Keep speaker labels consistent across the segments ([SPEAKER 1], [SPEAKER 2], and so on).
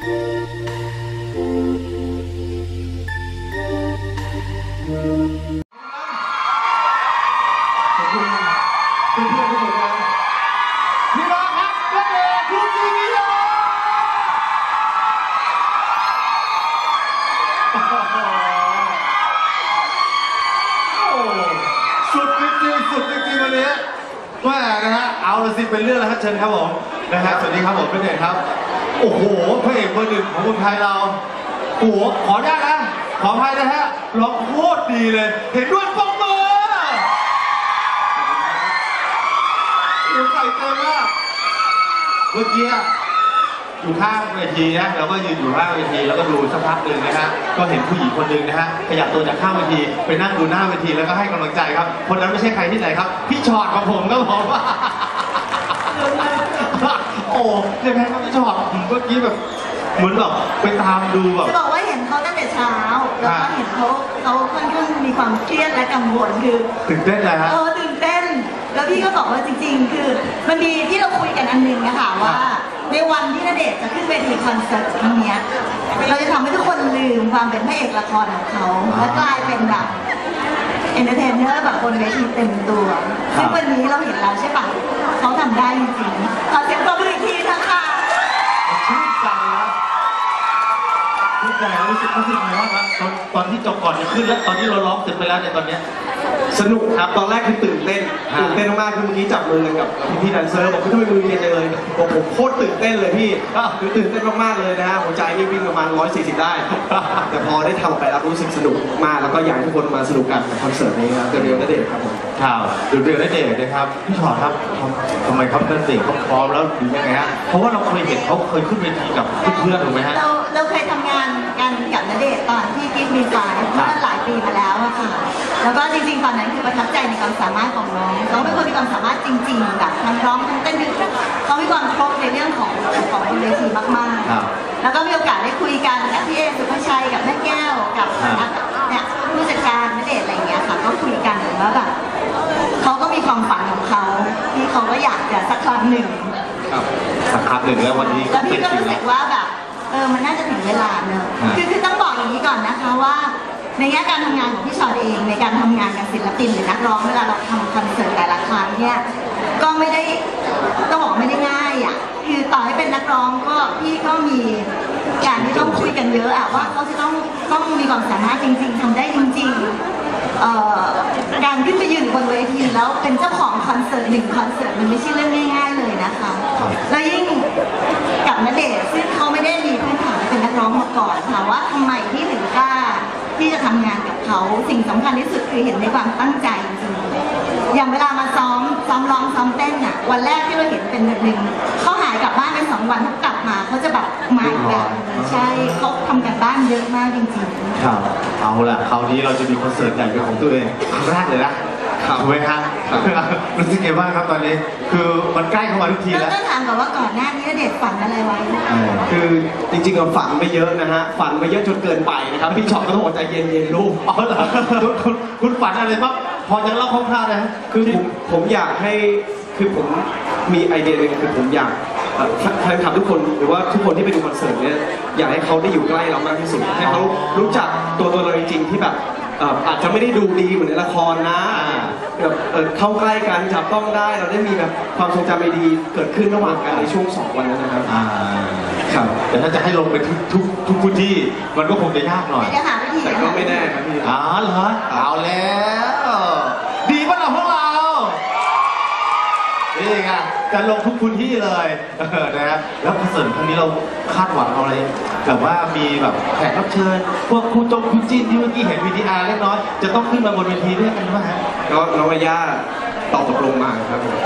[SPEAKER 1] เป็นเรื่องแล้วครับเชิญครับผมนะฮะสวัสดีครับผมเป็นเอกครับโอ้โหพระเอกเบอร์หนึ่งของคนไทยเราโอ้โหขออนุญาตนะขออภัยนะฮะร้องโคตรดีเลยเห็นด้วยปรบมือใส่เต็มมากเมื่อกี้อยู่ข้างเวทีนะเราก็ยืนอยู่ข้างเวทีแล้วก็ดูสักพักหนึ่งนะฮะก็เห็นผู้หญิงคนหนึ่งนะฮะขยับตัวจากข้างเวทีไปนั่งดูหน้าเวทีแล้วก็ให้กำลังใจครับคนนั้นไม่ใช่ใครที่ไหนครับพี่ชอตของผมก็บอกว่าโอ้ยังไงครับพี่ชอตเมื่อกี้แบบเหมือนแบบไปตามดูแบบ
[SPEAKER 2] จะบอกว่าเห็นเขาตั้งแต่เช้าแล้วก็เห็นเขาค่อนข้างมีความเครียดและกังวลคือ
[SPEAKER 1] ตื่นเต้นเลยฮะ
[SPEAKER 2] ตื่นเต้นแล้วพี่ก็บอกว่าจริงๆคือมันมีที่เราคุยกันอันนึงนะคะว่าในวันที่ณเดชน์จะขึ้นเวทีคอนเสิร์ตครั้งนี้เราจะทำให้ทุกคนลืมความเป็นพระเอกละครของเขาและกลายเป็นแบบเอนเตอร์เทนเนอร์แบบบนเวทีเต็มตัวซึ่งวันนี้เราเห็นแล้วใช่ปะเขาทำได้จริงๆขอเสียงปรบมืออีกทีนะคะ
[SPEAKER 1] ชื่นใจนะชื่นใจรู้สึกไงบ้างครับตอนที่จบก่อนจะขึ้นแล้วตอนที่เราร้องเสร็จไปแล้วในตอนนี้
[SPEAKER 3] สนุกครับตอนแรกคือตื่นเต้นมากคือเมื่อกี้จับมือกันกับพี่แดนเซอร์บอกทำไมมือเย็นจังเลยผมโคตรตื่นเต้นเลยพี่คือตื่นเต้นมากๆเลยนะฮะหัวใจนี่วิ่งประมาณ140ได้แต่พอได้ทำไปแล้วรู้สึกสนุกมากแล้วก็อยากให้ทุกคนมาสนุกกันกับคอนเสิร์ตนี้ครับเดือนณเดชน์ครับผม
[SPEAKER 1] ครับเดือนณเดชน์นะครับพี่ชอตครับทำไมครับณเดชน์เขาพร้อมแล้วหรือยังไงฮะเพราะว่าเราเคยเห็นเขาเคยขึ้นเวทีกับเพื่อนๆถูกไหมฮะ
[SPEAKER 2] เราเคยทำงานกันกับณเดชน์ตอนที่กิ๊กมีไฟเมื่อหลายปีมาแล้วอะค่ะแล้วก็จริงๆตอนนั้นคือประทับใจในความสามารถของน้องเขาเป็นคนมีความสามารถจริงๆแบบทั้งร้องทั้งเต้นเขามีความครบในเรื่องของเวทีมากๆแล้วก็มีโอกาสได้คุยกันกับพี่เอสุภาชัยกับแม่แก้วกับเนี่ยผู้จัดการณเดชน์อะไรอย่างเงี้ยค่ะก็คุยกันว่าแบบเขาก็มีความฝันของเขาที่เขาก็อยากจะสักครั้งหนึ่ง
[SPEAKER 1] สักครั้งหนึ่งแล้ววันนี้
[SPEAKER 2] แล้วพี่ก็รู้สึกว่าแบบมันน่าจะถึงเวลาเนอะคือต้องบอกอย่างนี้ก่อนนะคะว่าในแง่การทำงานของพี่ชอตเองในการทำงานกับศิลปินหรือนักร้องเวลาเราทำคอนเสิร์ตแต่ละครั้งเนี่ยก็ไม่ได้ต้องบอกไม่ได้ง่ายอ่ะคือต่อให้เป็นนักร้องก็พี่ก็มีการที่ต้องคุยกันเยอะอะว่าเขาจะต้องมีความสามารถจริงๆทำได้จริงๆการขึ้นไปยืนบนเวทีแล้วเป็นเจ้าของคอนเสิร์ต1คอนเสิร์ตมันไม่ใช่เรื่องง่ายๆเลยนะคะแล้วยิ่งกับณเดชน์ซึ่งเขาไม่ได้มีพื้นฐานเป็นนักร้องมาก่อนถามว่าทำไมที่ถึงกล้าที่จะทำงานกับเขาสิ่งสำคัญที่สุดคือเห็นในความตั้งใจจริงๆอย่างเวลามาซ้อมร้องซ้อมเต้นอ่ะวันแรกที่เราเห็นเป็นหนึ่งเขาหายกลับบ้านไป2 วันเขากลับมาเขาจะแบบมาอีกแบบใช่เขาทำกันบ้านเยอะมากจริงๆ
[SPEAKER 1] ครับเอาละคราวนี้เราจะมีคอนเสิร์ตใหญ่เป็นของตัวเองครั้งแรกเลยนะถูกไหมครับรู้สึกไงบ้างครับตอนนี้คือมันใกล้เข้ามาทุกทีแล้ว
[SPEAKER 2] ต้องถามก่อนว่าก่อนหน้านี้ณเดชน์ฝันอะไรไว้
[SPEAKER 3] คือจริงๆฝันไม่เยอะนะฮะฝันไม่เยอะจนเกินไปนะครับพี่ชอตก็ต้องใจเย็นๆลูก
[SPEAKER 1] อ๋อเหรอคุณฝันอะไรบ้างพอจะเล่าคร่าวๆนะ
[SPEAKER 3] คือผมอยากให้คือผมมีไอเดียนึงคือผมอยากแฟนคลับทุกคนหรือว่าทุกคนที่ไปดูคอนเสิร์ตเนี่ยอยากให้เขาได้อยู่ใกล้เรามากที่สุดให้เขารู้จักตัวเราจริงๆที่แบบอาจจะไม่ได้ดูดีเหมือนในละครนะแบบเข้าใกล้กันจับต้องได้เราได้มีแบบความทรงจำดีเกิดขึ้นระหว่างกันในช่วง2 วันนั้นนะครับ
[SPEAKER 1] ครับแต่ถ้าจะให้ลงไปทุกพื้นที่มันก็คงจะยากหน่อย
[SPEAKER 3] แต่ก็ไม่แน่ครับพี่
[SPEAKER 1] เหรอเอาแล้วดีป่ะเราพวกเรานี่ไงจะลงทุกพื้นที่เลยนะครับแล้วคอนเสิร์ตครั้งนี้เราคาดหวังอะไรแบบว่ามีแบบแขกรับเชิญพวกคู่จิ้นที่เมื่อกี้เห็นVTRเล็กน้อยจะต้องขึ้นมาบนเวทีด้วยกันไหมฮะ
[SPEAKER 3] ก็น้องย่าตอบตกลงมาครับผม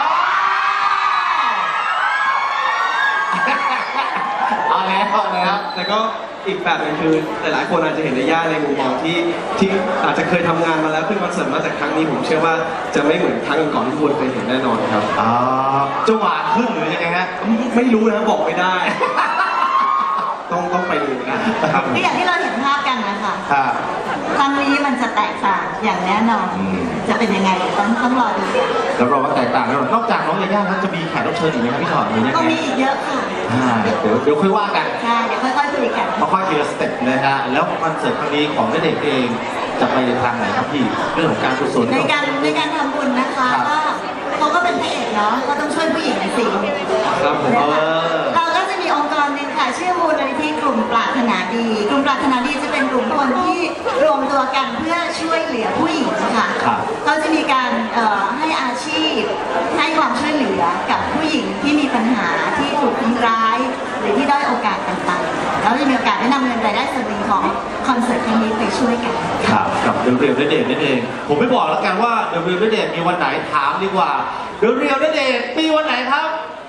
[SPEAKER 1] เอาแล้ว
[SPEAKER 3] แต่ก็อีกแบบนึงคือหลายๆคนอาจจะเห็นย่าในมุมมองที่อาจจะเคยทำงานมาแล้วขึ้นคอนเสิร์ตมาแต่ครั้งนี้ผมเชื่อว่าจะไม่เหมือนครั้งก่อนที่คนเคยเห็นแน่นอนครับ
[SPEAKER 1] จะหวานขึ้นหรือยังไงฮะ
[SPEAKER 3] ไม่รู้นะบอกไม่ได้ต้องไปดูกัน
[SPEAKER 2] ครับก็อย่างที่เราเห็นภาพกันนะคะครั้งนี้มันจะแตกต่างอย่างแน่นอนจะเป็นยังไงต้องรอดู
[SPEAKER 1] แล้วรอว่าแตกต่างแล้วนอกจากน้องย่าแล้วจะมีแขกรับเชิญอีกไหมครับพี่ชอตหรือยังไง
[SPEAKER 2] ก็มีอีกเยอะค่ะ
[SPEAKER 1] เดี๋ยวค่อยว่ากัน
[SPEAKER 2] ใช่เดี๋ยวค่อยๆคุยกัน
[SPEAKER 1] ค่อยๆทีละสเต็ปเลยนะแล้วคอนเสิร์ตครั้งนี้ของณเดชน์เองจะไปในทางไหนครับพี่เรื่องของการกุศล
[SPEAKER 2] ในการทำบุญนะคะก็เขาก็เป็นพระเอกเนาะก็ต้องช่วยผู้หญิงสิ
[SPEAKER 3] ครับผม
[SPEAKER 2] เราก็จะมีองค์กรหนึ่งค่ะชื่อมูลนิธิกลุ่มปรารถนาดีกลุ่มปรารถนาดีจะเป็นกลุ่มคนที่รวมตัวกันเพื่อช่วยเหลือผู้หญิงค่ะเขาจะมีการให้อาชีพให้ความช่วยเหลือกับผู้หญิงที่มีปัญหาที่ถูกทำร้ายหรือที่ด้อยโอกาสต่างๆแล้วจะมีโอกาสได้นำเงินรายได้ส่วนหนึ่งของคอนเสิร์ตครั้งนี้ไปช่วยกัน
[SPEAKER 1] ครับกับเรียวณเดชน์นั่นเองผมไม่บอกแล้วกันว่าเรียวณเดชน์มีวันไหนถามดีกว่าเรียวณเดชน์มีวันไหนครับ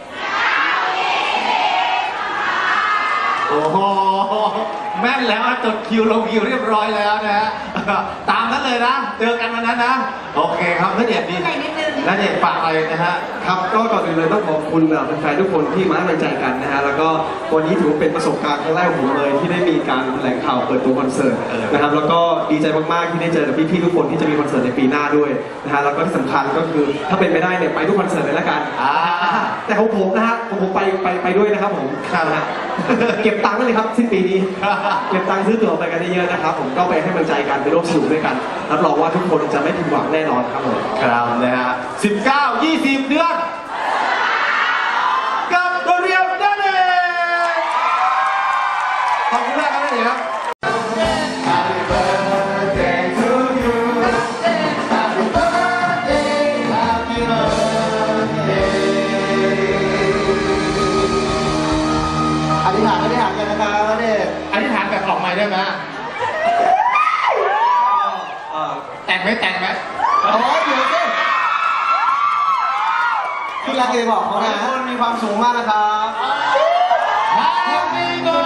[SPEAKER 1] โอ้โหแม่นแล้วจดคิวลงคิวเรียบร้อยแล้วนะฮะตามนั้นเลยนะเจอกันวันนั้นนะโอเคครับณเดชน์ดีณเดชน์ฝากอะไรนะฮะ
[SPEAKER 3] ครับก็ก่อนอื่นเลยต้องขอบคุณแฟนๆทุกคนที่มาให้กำลังใจกันนะฮะแล้วก็วันนี้ถือว่าเป็นประสบการณ์ครั้งแรกของผมเลยที่ได้มีการแถลงข่าวเปิดตัวคอนเสิร์ตนะครับแล้วก็ดีใจมากๆที่ได้เจอกับพี่ๆทุกคนที่จะมีคอนเสิร์ตในปีหน้าด้วยนะฮะแล้วก็ที่สำคัญก็คือถ้าเป็นไปได้เนี่ยไปทุกคอนเสิร์ตเลยละกันแต่ของผมนะฮะผมไปด้วยนะครับผมนะฮะเก็บตังค์เลยครับสิ้นปีนี้เก็บตังค์ซื้อตั๋วไปกันเยอะๆนะครับผมก็ไปให้กำลังใจกันไปร่วมสนุกด้วยกันรับรองว่าทุกคนจะไม่ผิดหวังแน่นอนครับผม
[SPEAKER 1] ครับนะฮะ19-20 เดือนกับเรียวณเดชน์ขอบคุณมากครับณเดชน์ครับ Happy birthday to you Happy birthday Happy birthday
[SPEAKER 4] อธิษฐานกันนะครับณเดชน์
[SPEAKER 1] อธิษฐานแบบออกไมค์ได้ไหมแต่งไหม
[SPEAKER 4] โอ้ยเดี๋ยวสิพี่รักเอบอกเขานะทุกคนมีความสูงมากนะครับ
[SPEAKER 1] Happy birthday